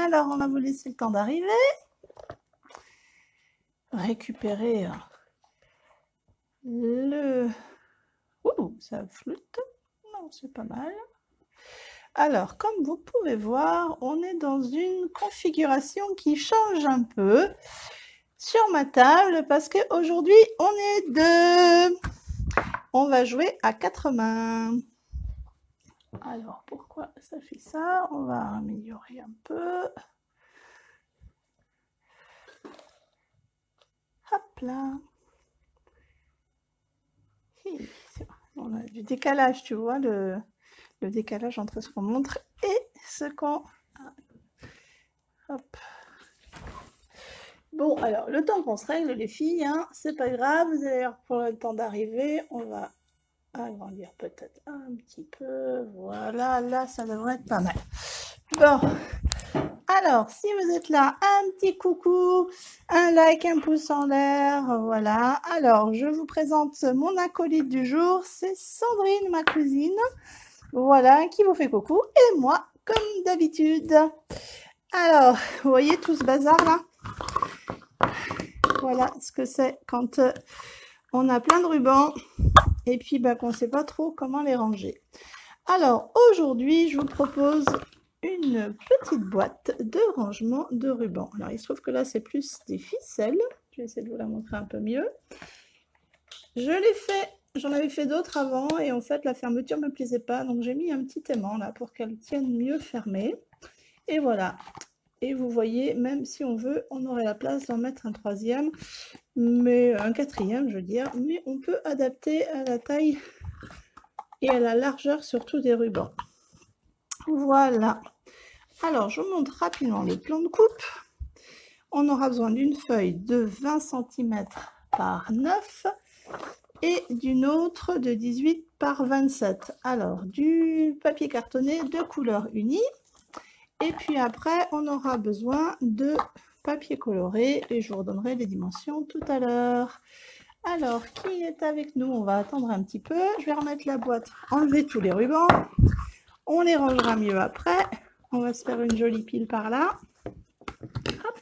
Alors, on va vous laisser le temps d'arriver. Récupérer le... Ouh, ça flotte. Non, c'est pas mal. Alors, comme vous pouvez voir, on est dans une configuration qui change un peu sur ma table parce qu'aujourd'hui, on est deux. On va jouer à 4 mains. Alors, pourquoi ça fait ça? On va améliorer un peu. Hop là. On a du décalage, tu vois, le décalage entre ce qu'on montre et ce qu'on... Hop. Bon, alors, le temps qu'on se règle, les filles, hein, c'est pas grave, vous allez prendre le temps d'arriver. On va agrandir peut-être un petit peu. Voilà, là, ça devrait être pas mal. Bon, alors, si vous êtes là, un petit coucou, un like, un pouce en l'air, voilà. Alors, je vous présente mon acolyte du jour, c'est Sandrine, ma cousine, voilà, qui vous fait coucou, et moi, comme d'habitude. Alors, vous voyez tout ce bazar là? Voilà ce que c'est quand on a plein de rubans et puis qu'on ne sait pas trop comment les ranger. Alors, aujourd'hui, je vous propose une petite boîte de rangement de rubans. Alors, il se trouve que là, c'est plus des ficelles. Je vais essayer de vous la montrer un peu mieux. Je l'ai fait, j'en avais fait d'autres avant et en fait, la fermeture ne me plaisait pas. Donc, j'ai mis un petit aimant là pour qu'elle tienne mieux fermée. Et voilà. Et vous voyez, même si on veut, on aurait la place d'en mettre un troisième, mais un quatrième, je veux dire. Mais on peut adapter à la taille et à la largeur surtout des rubans. Voilà. Alors, je vous montre rapidement le plan de coupe. On aura besoin d'une feuille de 20 cm par 9 et d'une autre de 18 par 27. Alors, du papier cartonné de couleur unie. Et puis après, on aura besoin de papier coloré et je vous redonnerai les dimensions tout à l'heure. Alors, qui est avec nous? On va attendre un petit peu. Je vais remettre la boîte, enlever tous les rubans. On les rangera mieux après. On va se faire une jolie pile par là. Hop.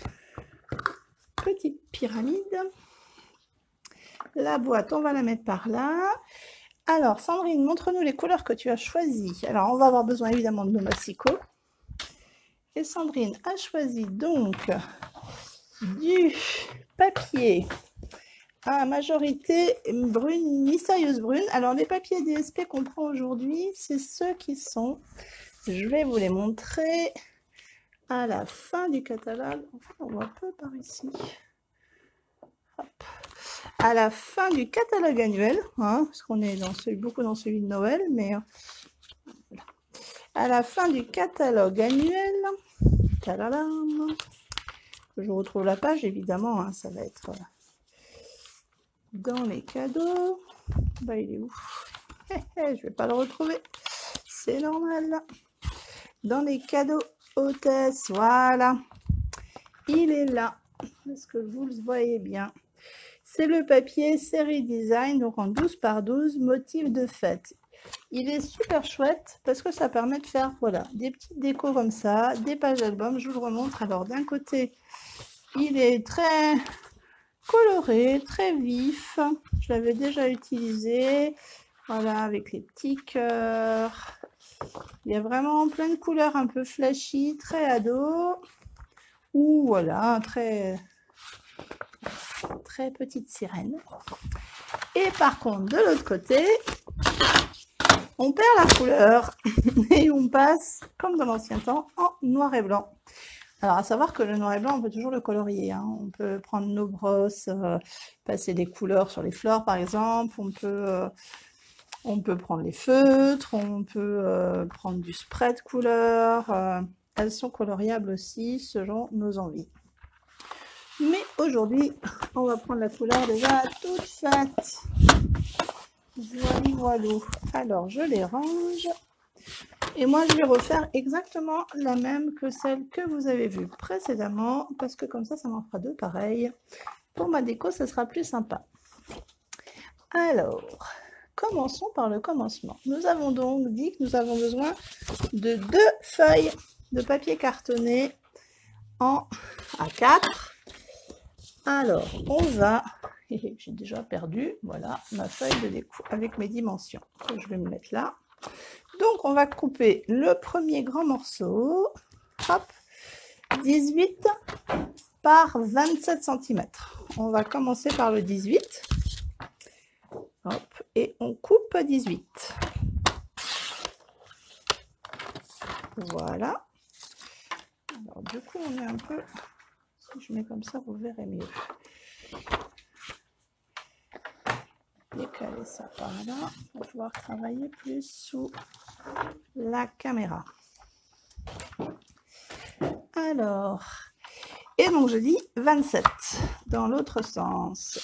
Petite pyramide. La boîte, on va la mettre par là. Alors, Sandrine, montre-nous les couleurs que tu as choisies. Alors, on va avoir besoin évidemment de nos massicots. Et Sandrine a choisi donc du papier à majorité brune, mystérieuse brune. Alors, les papiers DSP qu'on prend aujourd'hui, c'est ceux qui sont, je vais vous les montrer à la fin du catalogue. Enfin, on voit un peu par ici. Hop. À la fin du catalogue annuel, hein, parce qu'on est beaucoup dans celui de Noël, mais voilà. À la fin du catalogue annuel, tadadam, je retrouve la page évidemment, hein, ça va être dans les cadeaux. Bah, il est où? Je vais pas le retrouver, c'est normal. Dans les cadeaux hôtesse, voilà, il est là. Est-ce que vous le voyez bien? C'est le papier série design, donc en 12 par 12, motif de fête. Il est super chouette parce que ça permet de faire, voilà, des petites décos comme ça, des pages album. Je vous le remontre. Alors, d'un côté, il est très coloré, très vif. Je l'avais déjà utilisé, voilà, avec les petits cœurs. Il y a vraiment plein de couleurs un peu flashy, très ado, ou voilà, très petite sirène. Et par contre, de l'autre côté, on perd la couleur et on passe, comme dans l'ancien temps, en noir et blanc. Alors, à savoir que le noir et blanc, on peut toujours le colorier, hein. On peut prendre nos brosses, passer des couleurs sur les fleurs, par exemple. On peut prendre les feutres, on peut prendre du spray de couleur. Elles sont coloriables aussi, selon nos envies. Mais aujourd'hui, on va prendre la couleur déjà toute faite. Voilà. Alors, je les range. Et moi, je vais refaire exactement la même que celle que vous avez vue précédemment, parce que comme ça m'en fera deux pareilles. Pour ma déco, ça sera plus sympa. Alors, commençons par le commencement. Nous avons donc dit que nous avons besoin de 2 feuilles de papier cartonné en A4. Alors, on va... J'ai déjà perdu, voilà, ma feuille de découpe avec mes dimensions. Je vais me mettre là. Donc, on va couper le premier grand morceau. Hop, 18 par 27 cm. On va commencer par le 18. Hop, et on coupe à 18. Voilà. Alors, du coup, on est un peu... Si je mets comme ça, vous verrez mieux. Décaler ça par là. On va pouvoir travailler plus sous la caméra. Alors, et donc je dis 27 dans l'autre sens.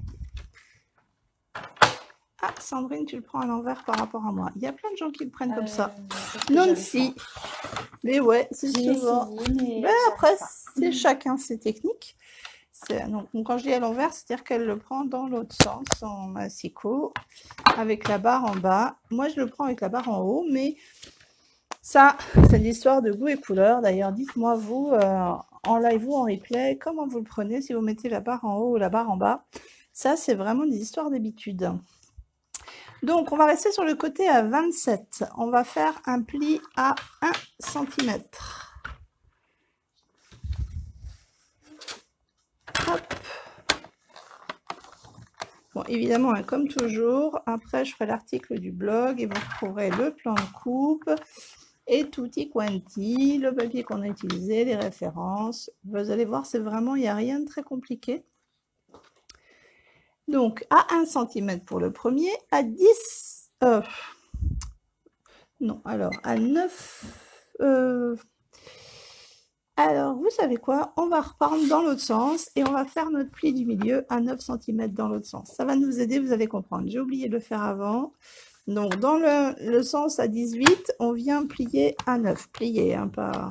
Ah, Sandrine, tu le prends à l'envers par rapport à moi. Il y a plein de gens qui le prennent comme ça. Non, si. Mais ouais, c'est souvent. Mais après, c'est chacun ses techniques. Donc, quand je dis à l'envers, c'est-à-dire qu'elle le prend dans l'autre sens en massicot avec la barre en bas. Moi, je le prends avec la barre en haut, mais ça, c'est l'histoire de goût et couleur. D'ailleurs, dites-moi, vous, en live ou en replay, comment vous le prenez, si vous mettez la barre en haut ou la barre en bas. Ça, c'est vraiment des histoires d'habitude. Donc, on va rester sur le côté à 27. On va faire un pli à 1 cm. Hop. Bon, évidemment, hein, comme toujours, après, je ferai l'article du blog et vous trouverez le plan de coupe et tutti quanti, le papier qu'on a utilisé, les références. Vous allez voir, c'est vraiment, il n'y a rien de très compliqué. Donc, à 1 cm pour le premier, à 10... non, alors, à 9... alors, vous savez quoi? On va reprendre dans l'autre sens et on va faire notre pli du milieu à 9 cm dans l'autre sens. Ça va nous aider, vous allez comprendre. J'ai oublié de le faire avant. Donc, dans le sens à 18, on vient plier à 9. Plier, hein, pas...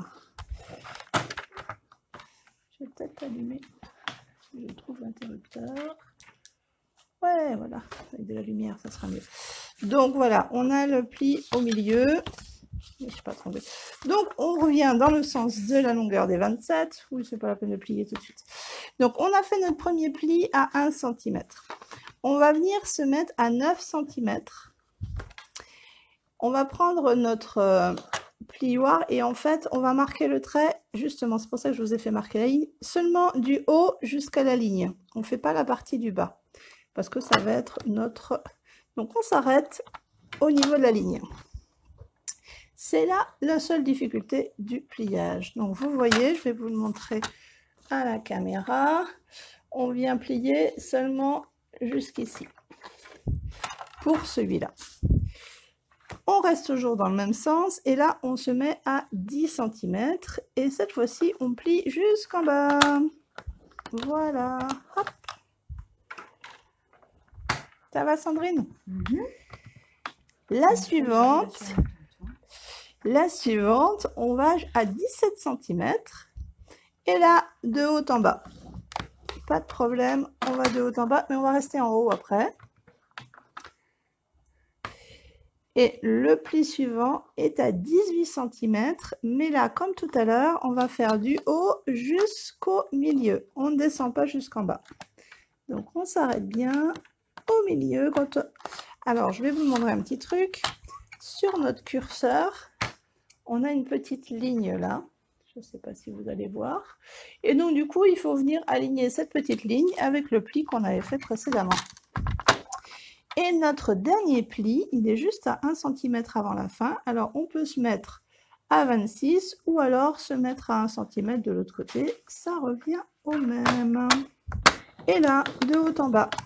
Je vais peut-être allumer. Je trouve l'interrupteur. Ouais, voilà. Avec de la lumière, ça sera mieux. Donc, voilà. On a le pli au milieu. Je ne suis pas trompée. Donc, on revient dans le sens de la longueur des 27. Oui, c'est pas la peine de plier tout de suite. Donc, on a fait notre premier pli à 1 cm. On va venir se mettre à 9 cm. On va prendre notre plioir et en fait, on va marquer le trait. Justement, c'est pour ça que je vous ai fait marquer la ligne. Seulement du haut jusqu'à la ligne. On ne fait pas la partie du bas. Parce que ça va être notre... Donc, on s'arrête au niveau de la ligne. C'est là la seule difficulté du pliage. Donc, vous voyez, je vais vous le montrer à la caméra. On vient plier seulement jusqu'ici. Pour celui-là. On reste toujours dans le même sens. Et là, on se met à 10 cm. Et cette fois-ci, on plie jusqu'en bas. Voilà. Hop. Ça va, Sandrine? La suivante, on va à 17 cm. Et là, de haut en bas. Pas de problème, on va de haut en bas, mais on va rester en haut après. Et le pli suivant est à 18 cm. Mais là, comme tout à l'heure, on va faire du haut jusqu'au milieu. On ne descend pas jusqu'en bas. Donc, on s'arrête bien au milieu. Alors, je vais vous montrer un petit truc. Sur notre curseur, on a une petite ligne là. Je ne sais pas si vous allez voir. Et donc, du coup, il faut venir aligner cette petite ligne avec le pli qu'on avait fait précédemment. Et notre dernier pli, il est juste à 1 cm avant la fin. Alors, on peut se mettre à 26 ou alors se mettre à 1 cm de l'autre côté. Ça revient au même. Et là, de haut en bas.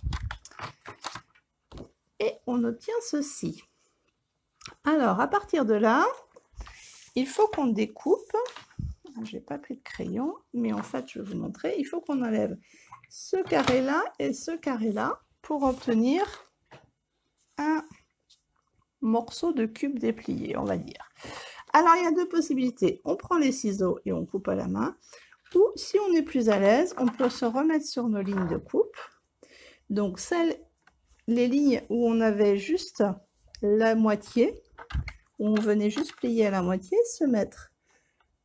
Et on obtient ceci. Alors, à partir de là, il faut qu'on découpe. Je n'ai pas pris de crayon, mais en fait, je vais vous montrer. Il faut qu'on enlève ce carré-là et ce carré-là pour obtenir un morceau de cube déplié, on va dire. Alors, il y a deux possibilités. On prend les ciseaux et on coupe à la main. Ou, si on est plus à l'aise, on peut se remettre sur nos lignes de coupe. Donc, les lignes où on avait juste la moitié, où on venait juste plier à la moitié, se mettre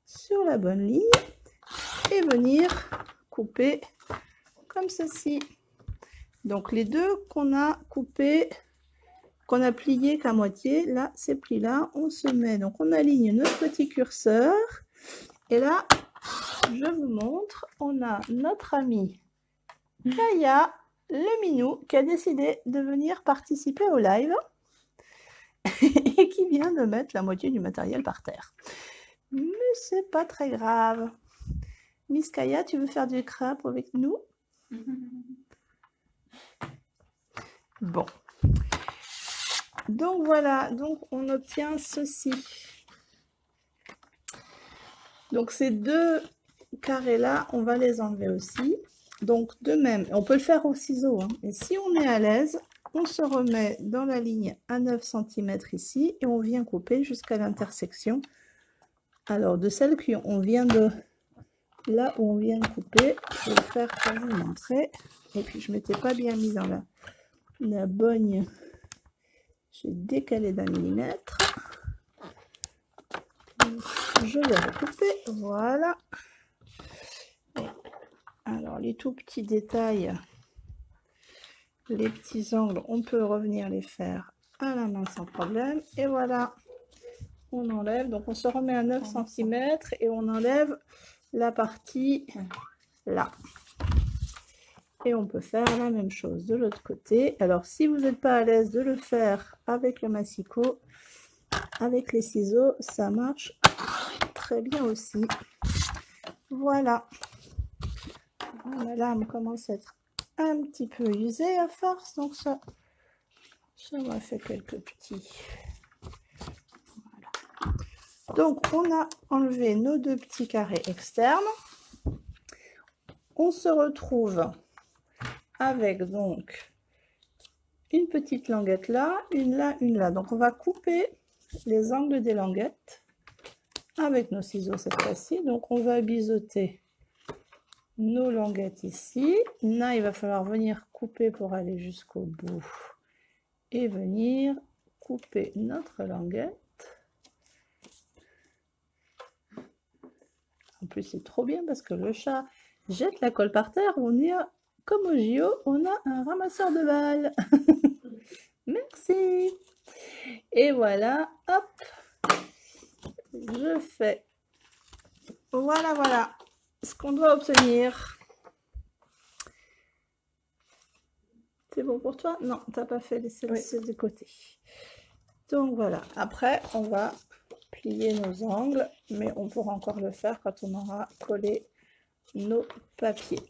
sur la bonne ligne et venir couper comme ceci. Donc les deux qu'on a coupés, qu'on a plié qu'à moitié, là, ces plis-là, on se met, donc on aligne notre petit curseur. Et là, je vous montre, on a notre ami Kaya, le minou, qui a décidé de venir participer au live et qui vient de mettre la moitié du matériel par terre. Mais c'est pas très grave. Miss Kaya, tu veux faire du crabe avec nous? Bon. Donc voilà, donc on obtient ceci. Donc ces deux carrés-là, on va les enlever aussi. Donc de même, on peut le faire au ciseau, hein. Et si on est à l'aise, on se remet dans la ligne à 9 cm ici et on vient couper jusqu'à l'intersection. Alors de celle qu'on vient de... Là où on vient de couper, je vais le faire pour vous montrer. Et puis je ne m'étais pas bien mis dans la bonne... J'ai décalé d'1 millimètre. Je vais recouper, voilà. Alors les tout petits détails, les petits angles, on peut revenir les faire à la main sans problème. Et voilà, on enlève, donc on se remet à 9 cm et on enlève la partie là. Et on peut faire la même chose de l'autre côté. Alors si vous n'êtes pas à l'aise de le faire avec le massicot, avec les ciseaux, ça marche très bien aussi. Voilà. La lame commence à être un petit peu usée à force, donc ça m'a fait quelques petits. Voilà. Donc on a enlevé nos deux petits carrés externes. On se retrouve avec donc une petite languette là, une là, une là. Donc on va couper les angles des languettes avec nos ciseaux cette fois-ci. Donc on va biseauter nos languettes ici. Là, il va falloir venir couper pour aller jusqu'au bout et venir couper notre languette. En plus, c'est trop bien parce que le chat jette la colle par terre. On est comme au JO, on a un ramasseur de balles. Merci. Et voilà, hop, je fais. Voilà, voilà ce qu'on doit obtenir. C'est bon pour toi? Non, t'as pas fait les celles de côté. Donc voilà, après on va plier nos angles, mais on pourra encore le faire quand on aura collé nos papiers.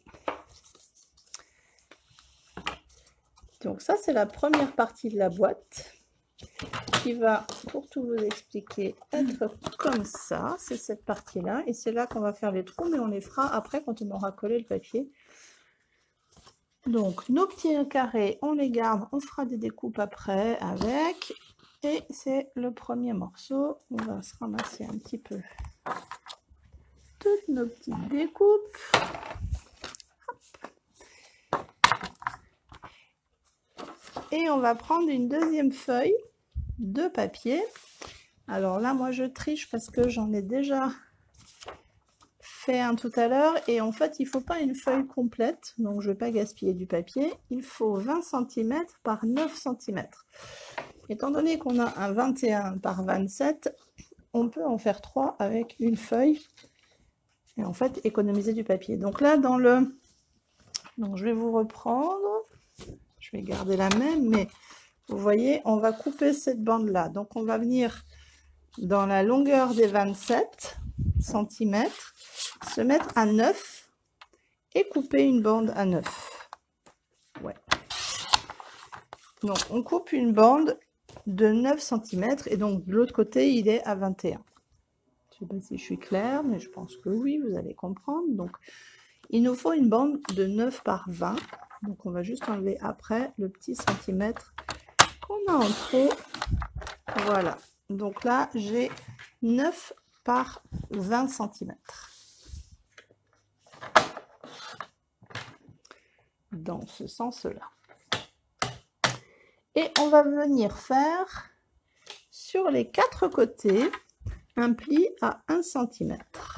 Donc ça, c'est la première partie de la boîte qui va, pour tout vous expliquer, être comme ça. C'est cette partie-là et c'est là qu'on va faire les trous, mais on les fera après quand on aura collé le papier. Donc nos petits carrés, on les garde, on fera des découpes après avec. Et c'est le premier morceau. On va se ramasser un petit peu toutes nos petites découpes. Et on va prendre une deuxième feuille de papier. Alors là, moi je triche parce que j'en ai déjà fait un tout à l'heure. Et en fait, il ne faut pas une feuille complète. Donc je ne vais pas gaspiller du papier. Il faut 20 cm par 9 cm. Étant donné qu'on a un 21 par 27, on peut en faire 3 avec une feuille et en fait économiser du papier. Donc là, dans le... Donc je vais vous reprendre. Je vais garder la même, mais vous voyez, on va couper cette bande-là. Donc on va venir dans la longueur des 27 cm, se mettre à 9 et couper une bande à 9. Ouais. Donc on coupe une bande de 9 cm et donc de l'autre côté il est à 21. Je ne sais pas si je suis claire, mais je pense que oui, vous allez comprendre. Donc il nous faut une bande de 9 par 20. Donc on va juste enlever après le petit centimètre qu'on a en trop. Voilà. Donc là j'ai 9 par 20 cm. Dans ce sens-là. Et on va venir faire sur les 4 côtés un pli à 1 cm.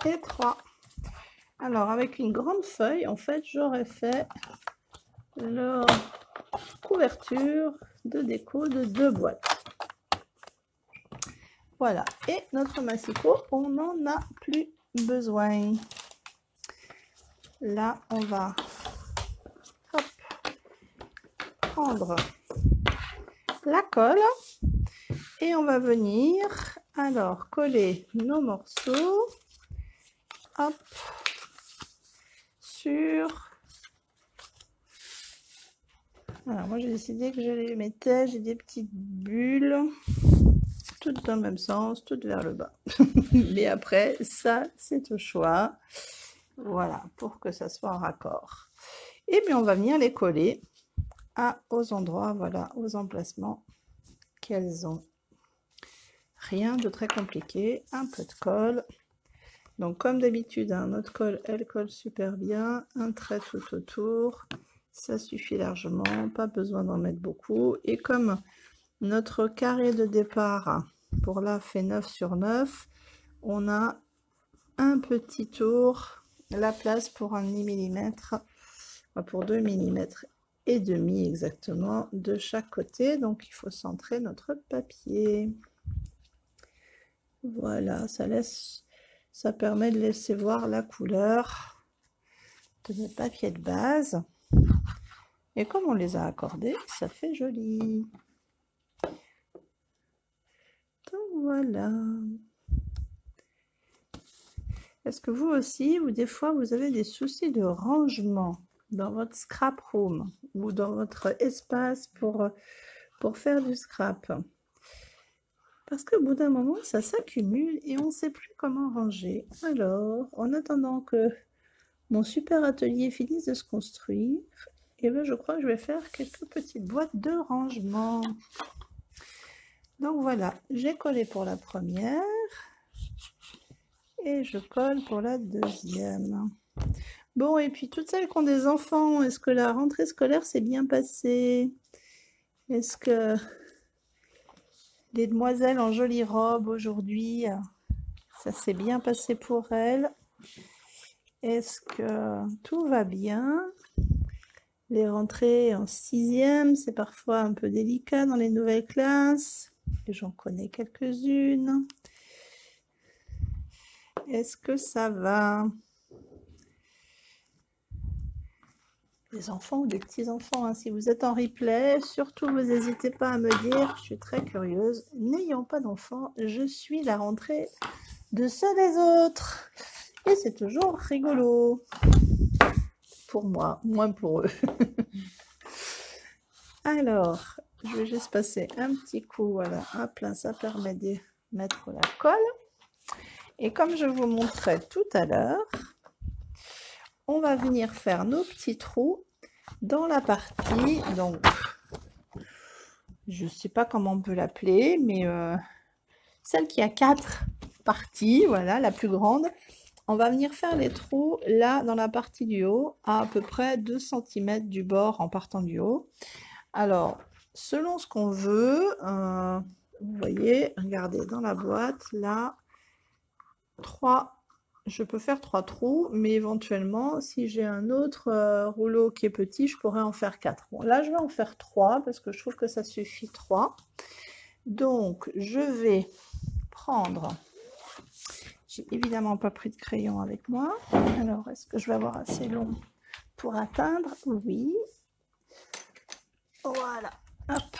et 3. Alors, avec une grande feuille, en fait, j'aurais fait leur couverture de déco de 2 boîtes. Voilà, et notre massicot, on n'en a plus besoin. Là, on va prendre la colle et on va venir alors coller nos morceaux, hop, sur... Alors moi j'ai décidé que je les mettais, j'ai des petites bulles, toutes dans le même sens, toutes vers le bas. Mais après, ça c'est au choix. Voilà, pour que ça soit en raccord. Et puis on va venir les coller aux endroits, voilà, aux emplacements qu'elles ont. Rien de très compliqué, un peu de colle. Donc comme d'habitude, hein, notre colle, elle colle super bien. Un trait tout autour, ça suffit largement, pas besoin d'en mettre beaucoup. Et comme notre carré de départ, pour là, fait 9 sur 9, on a un petit tour, la place pour un demi-millimètre, pour 2 mm et demi exactement de chaque côté. Donc il faut centrer notre papier. Voilà, ça permet de laisser voir la couleur de notre papier de base. Et comme on les a accordés, ça fait joli. Donc voilà. Est-ce que vous aussi, ou des fois, vous avez des soucis de rangement dans votre scrap room ou dans votre espace pour faire du scrap? Parce qu'au bout d'un moment, ça s'accumule et on ne sait plus comment ranger. Alors, en attendant que mon super atelier finisse de se construire, et ben je crois que je vais faire quelques petites boîtes de rangement. Donc voilà, j'ai collé pour la première et je colle pour la deuxième. Bon, et puis toutes celles qui ont des enfants, est-ce que la rentrée scolaire s'est bien passée? Est-ce que les demoiselles en jolie robe aujourd'hui, ça s'est bien passé pour elles? Est-ce que tout va bien? Les rentrées en 6e, c'est parfois un peu délicat dans les nouvelles classes. Et j'en connais quelques-unes. Est-ce que ça va? Les enfants ou des petits-enfants, hein, si vous êtes en replay, surtout vous n'hésitez pas à me dire, je suis très curieuse. N'ayant pas d'enfants, je suis la rentrée de ceux des autres. Et c'est toujours rigolo. Pour moi, moins pour eux. Alors, je vais juste passer un petit coup, voilà, hop là, ça permet de mettre la colle. Et comme je vous montrais tout à l'heure, on va venir faire nos petits trous dans la partie, donc, je ne sais pas comment on peut l'appeler, mais celle qui a 4 parties, voilà, la plus grande. On va venir faire les trous là dans la partie du haut, à peu près 2 cm du bord en partant du haut. Alors, selon ce qu'on veut, vous voyez, regardez dans la boîte, là, je peux faire 3 trous, mais éventuellement, si j'ai un autre rouleau qui est petit, je pourrais en faire 4. Bon, là, je vais en faire 3 parce que je trouve que ça suffit 3. Donc, je vais prendre... J'ai évidemment pas pris de crayon avec moi. Alors, est-ce que je vais avoir assez long pour atteindre? Oui. Voilà. Hop.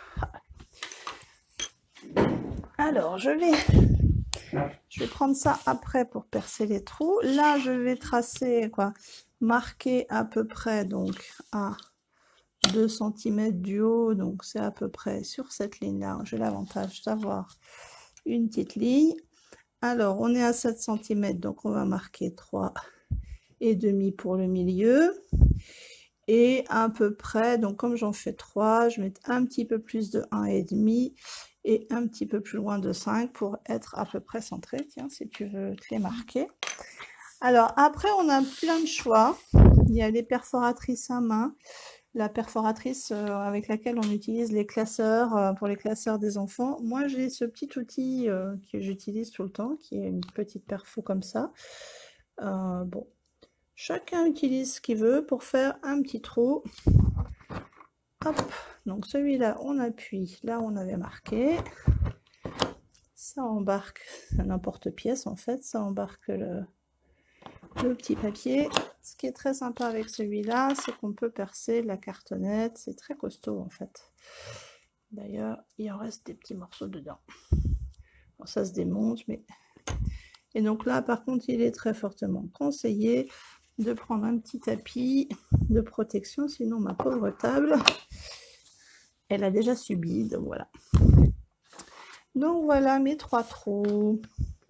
Alors, je vais prendre ça après pour percer les trous. Là, je vais tracer, marquer à peu près donc à 2 cm du haut. Donc, c'est à peu près sur cette ligne-là. J'ai l'avantage d'avoir une petite ligne. Alors, on est à 7 cm, donc on va marquer 3,5 pour le milieu. Et à peu près, donc comme j'en fais 3, je vais mettre un petit peu plus de 1,5 et un petit peu plus loin de 5 pour être à peu près centré. Tiens, si tu veux te les marquer. Alors, après, on a plein de choix. Il y a les perforatrices à main. la perforatrice avec laquelle on utilise les classeurs pour les classeurs des enfants. Moi, j'ai ce petit outil que j'utilise tout le temps, qui est une petite perfo comme ça. Bon, chacun utilise ce qu'il veut pour faire un petit trou. Hop, donc celui-là, on appuie là où on avait marqué. Ça embarque, c'est n'importe pièce en fait, ça embarque le petit papier. Ce qui est très sympa avec celui-là, c'est qu'on peut percer la cartonnette. C'est très costaud en fait. D'ailleurs, il en reste des petits morceaux dedans. Bon, ça se démonte, mais... Et donc là, par contre, il est très fortement conseillé de prendre un petit tapis de protection, sinon ma pauvre table, elle a déjà subi, donc voilà. Donc voilà mes 3 trous.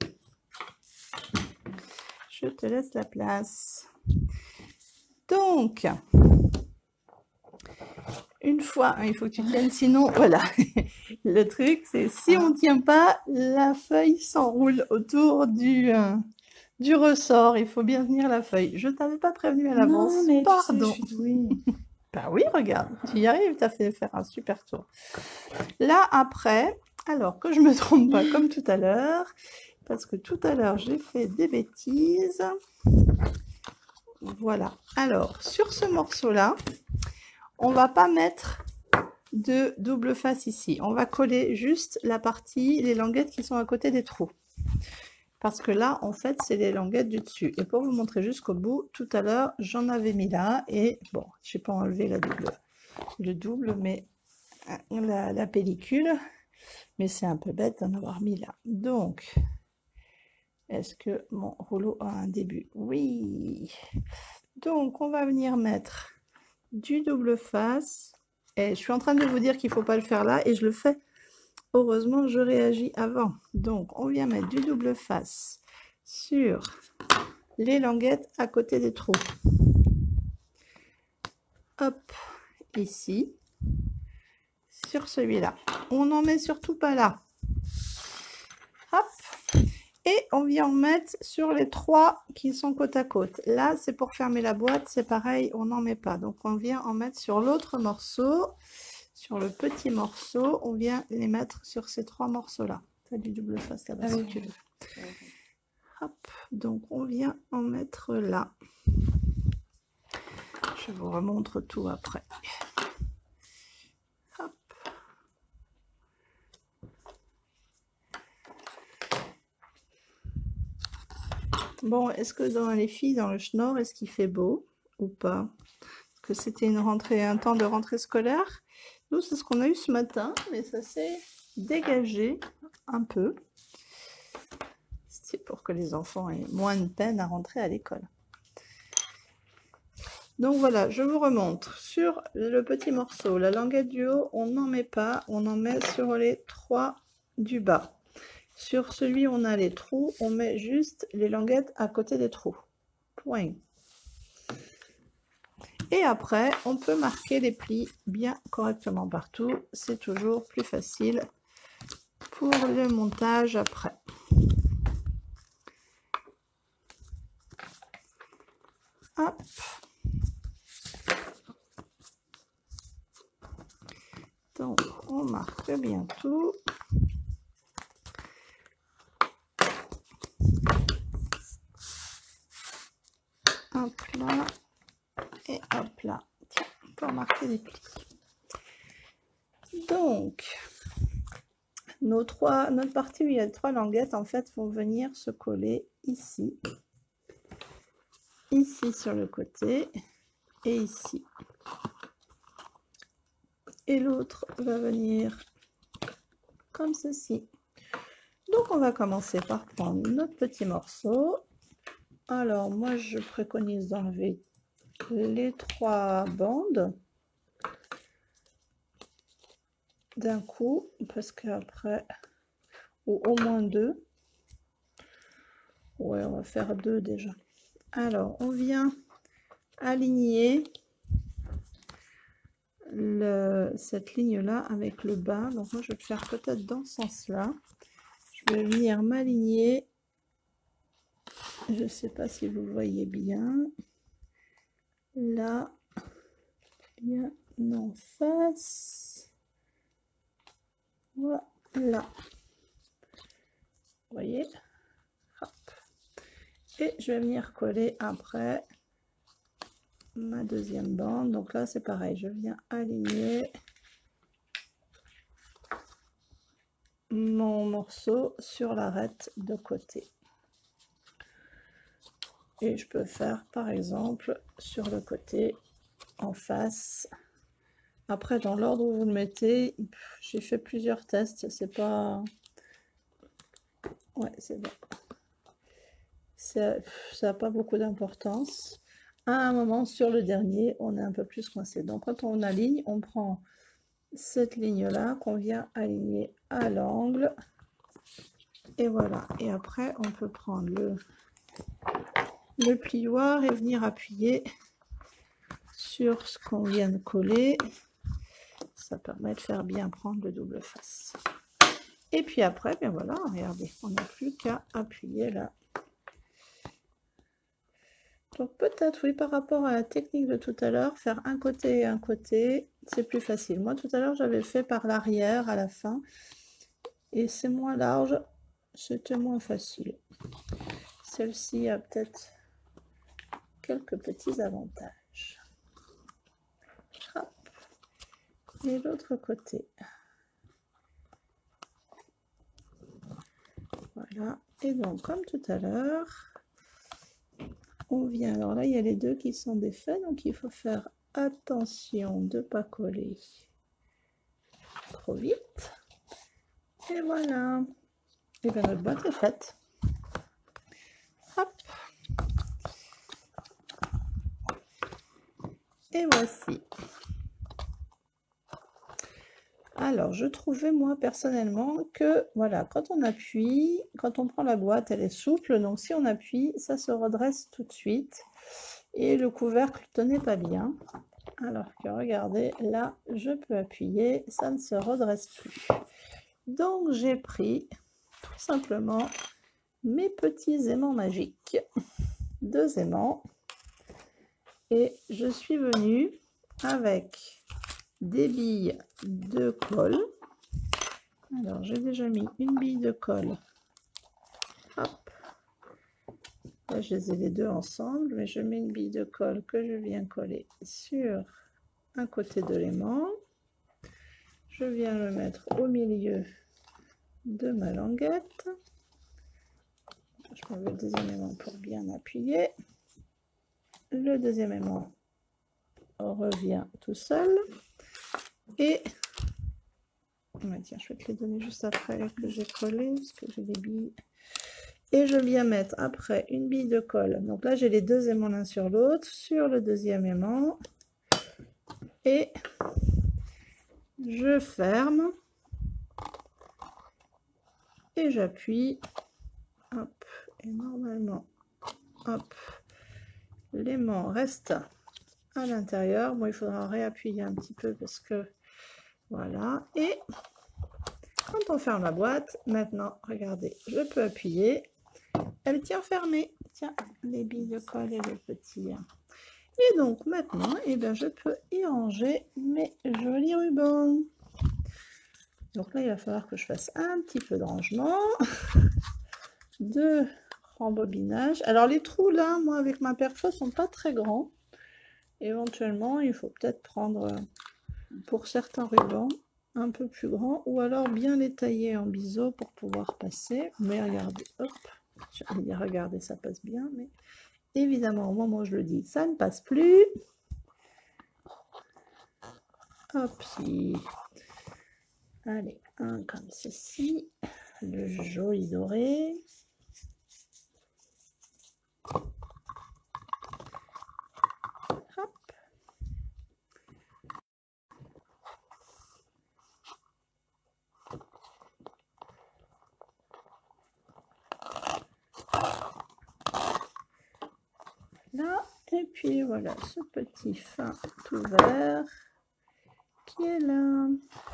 Je te laisse la place. Donc, une fois, il faut que tu tiennes, sinon, voilà. Le truc, c'est si on ne tient pas, la feuille s'enroule autour du ressort. Il faut bien tenir la feuille. Je ne t'avais pas prévenu à l'avance. Non, mais pardon. tu sais, je suis douée. Bah oui, regarde, tu y arrives, tu as fait faire un super tour. Là, après, alors que je me trompe pas comme tout à l'heure, parce que tout à l'heure, j'ai fait des bêtises. Voilà. Alors, sur ce morceau-là, on va pas mettre de double face ici. On va coller juste la partie, les languettes qui sont à côté des trous. Parce que là, en fait, c'est les languettes du dessus. Et pour vous montrer jusqu'au bout, tout à l'heure, j'en avais mis là. Et bon, je n'ai pas enlevé le double, mais la pellicule. Mais c'est un peu bête d'en avoir mis là. Donc, est-ce que mon rouleau a un début? Oui. Donc, on va venir mettre du double face. Et je suis en train de vous dire qu'il ne faut pas le faire là. Et je le fais. Heureusement, je réagis avant. Donc, on vient mettre du double face sur les languettes à côté des trous. Hop, ici. Sur celui-là. On n'en met surtout pas là. Hop. Et on vient en mettre sur les 3 qui sont côte à côte. Là, c'est pour fermer la boîte. C'est pareil, on n'en met pas. Donc, on vient en mettre sur l'autre morceau. Sur le petit morceau, on vient les mettre sur ces 3 morceaux-là. Tu as du double face là-bas si tu veux. Hop, donc on vient en mettre là. Je vous remontre tout après. Hop. Bon, est-ce que dans les filles, dans le schnorr, est-ce qu'il fait beau ou pas? Parce que c'était un temps de rentrée scolaire. Nous, c'est ce qu'on a eu ce matin, mais ça s'est dégagé un peu. C'est pour que les enfants aient moins de peine à rentrer à l'école. Donc voilà, je vous remontre sur le petit morceau. La languette du haut, on n'en met pas, on en met sur les 3 du bas. Sur celui où on a les trous, on met juste les languettes à côté des trous. Point. Et après, on peut marquer les plis bien correctement partout. C'est toujours plus facile pour le montage après. Hop. Donc, on marque bien tout. Hop là. Et hop là. Tiens, pour marquer les plis. Donc, notre partie où il y a 3 languettes, en fait, vont venir se coller ici. Ici sur le côté. Et ici. Et l'autre va venir comme ceci. Donc on va commencer par prendre notre petit morceau. Alors moi je préconise d'enlever les 3 bandes d'un coup, parce qu'après, ou au moins 2. Ouais, on va faire 2 déjà. Alors on vient aligner cette ligne là avec le bas. Donc moi je vais le faire peut-être dans ce sens là. Je vais venir m'aligner, je ne sais pas si vous voyez bien, là, bien en face. Voilà. Vous voyez? Hop. Et je vais venir coller après ma deuxième bande. Donc là, c'est pareil. Je viens aligner mon morceau sur l'arête de côté. Et je peux faire, par exemple, sur le côté en face. Après, dans l'ordre où vous le mettez, j'ai fait plusieurs tests. C'est pas... Ouais, c'est bon. Ça n'a pas beaucoup d'importance. À un moment, sur le dernier, on est un peu plus coincé. Donc, quand on aligne, on prend cette ligne-là qu'on vient aligner à l'angle. Et voilà. Et après, on peut prendre le plioir et venir appuyer sur ce qu'on vient de coller. Ça permet de faire bien prendre le double face. Et puis après, bien voilà, regardez, on n'a plus qu'à appuyer là. Donc peut-être, oui, par rapport à la technique de tout à l'heure, faire un côté et un côté, c'est plus facile. Moi, tout à l'heure, j'avais fait par l'arrière à la fin. Et c'est moins large, c'était moins facile. Celle-ci a peut-être quelques petits avantages. Hop. Et l'autre côté. Voilà. Et donc, comme tout à l'heure, on vient, alors là il y a les deux qui sont défaits, donc il faut faire attention de ne pas coller trop vite. Et voilà. Et bien notre boîte est faite. Hop. Et voici. Alors je trouvais moi personnellement que voilà, quand on appuie, quand on prend la boîte, elle est souple, donc si on appuie, ça se redresse tout de suite. Et le couvercle tenait pas bien. Alors que regardez, là, je peux appuyer, ça ne se redresse plus. Donc j'ai pris tout simplement mes petits aimants magiques, 2 aimants, et je suis venue avec des billes de colle. Alors j'ai déjà mis une bille de colle. Hop. Là je les ai les deux ensemble, mais je mets une bille de colle que je viens coller sur un côté de l'aimant. Je viens le mettre au milieu de ma languette. Je mets le deuxième aimant pour bien appuyer. Le deuxième aimant revient tout seul. Et tiens, je vais te les donner juste après que j'ai collé, parce que j'ai des billes. Et je viens mettre après une bille de colle. Donc là, j'ai les deux aimants l'un sur l'autre, sur le deuxième aimant. Et je ferme. Et j'appuie. Hop. Et normalement, hop, l'aimant reste à l'intérieur. Bon, il faudra réappuyer un petit peu parce que voilà. Et quand on ferme la boîte, maintenant, regardez, je peux appuyer. Elle tient fermée. Tiens, les billes de colle et le petit. Et donc maintenant, eh bien, je peux y ranger mes jolis rubans. Donc là, il va falloir que je fasse un petit peu de rangement, de rembobinage. Alors les trous là, moi avec ma perfo, sont pas très grands. Éventuellement, il faut peut-être prendre pour certains rubans un peu plus grand, ou alors bien les tailler en biseau pour pouvoir passer. Mais regardez, hop, j'allais dire regardez, ça passe bien, mais évidemment au moment où je le dis, ça ne passe plus. Hop, si. Allez, un comme ceci, le joli doré. Hop. Là, et puis voilà ce petit fin tout vert qui est là.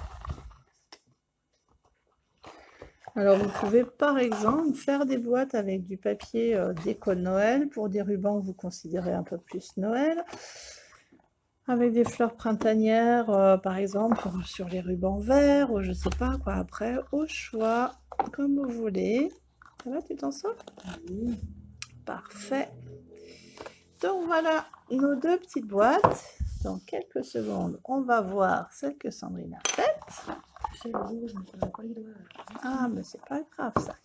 Alors vous pouvez par exemple faire des boîtes avec du papier déco Noël pour des rubans que vous considérez un peu plus Noël. avec des fleurs printanières, par exemple, sur les rubans verts, ou je sais pas quoi. Après, au choix, comme vous voulez. Ça va, tu t'en sors? Oui. Parfait. Donc voilà nos deux petites boîtes. Dans quelques secondes, on va voir celle que Sandrine a faite. Je le jour, je ne me pas les doigts. Ah, mais c'est pas grave ça.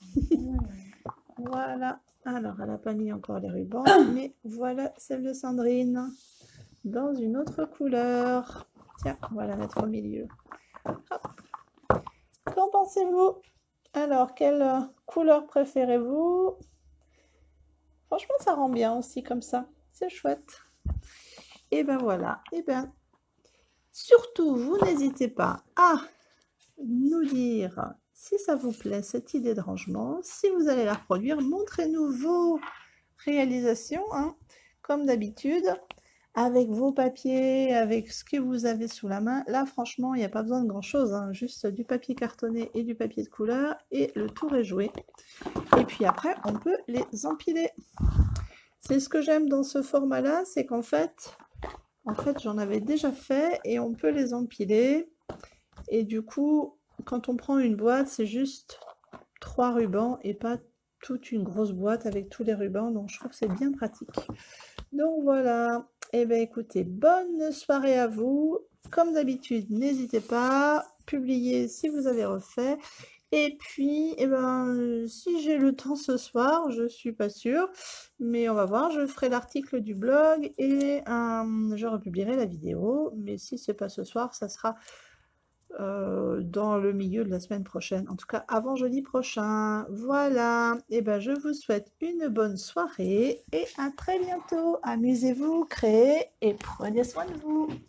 Voilà. Alors, elle n'a pas mis encore les rubans, mais voilà celle de Sandrine. Dans une autre couleur. Tiens, on va la mettre au milieu. Hop. Qu'en pensez-vous? Alors, quelle couleur préférez-vous? Franchement, ça rend bien aussi comme ça. C'est chouette. Et ben voilà. Et ben, surtout, vous n'hésitez pas à nous dire si ça vous plaît, cette idée de rangement. Si vous allez la reproduire, montrez-nous vos réalisations, hein, comme d'habitude, avec vos papiers, avec ce que vous avez sous la main. Là, franchement, il n'y a pas besoin de grand-chose, hein, juste du papier cartonné et du papier de couleur, et le tour est joué. Et puis après, on peut les empiler. C'est ce que j'aime dans ce format-là, c'est qu'en fait, j'en avais déjà fait, et on peut les empiler. Et du coup, quand on prend une boîte, c'est juste 3 rubans et pas toute une grosse boîte avec tous les rubans. Donc, je trouve que c'est bien pratique. Donc, voilà. Eh bien, écoutez, bonne soirée à vous. Comme d'habitude, n'hésitez pas. Publiez si vous avez refait. Et puis, eh ben, si j'ai le temps ce soir, je suis pas sûre, mais on va voir, je ferai l'article du blog et je republierai la vidéo. Mais si c'est pas ce soir, ça sera dans le milieu de la semaine prochaine, en tout cas avant jeudi prochain. Voilà, et ben je vous souhaite une bonne soirée et à très bientôt. Amusez-vous, créez et prenez soin de vous.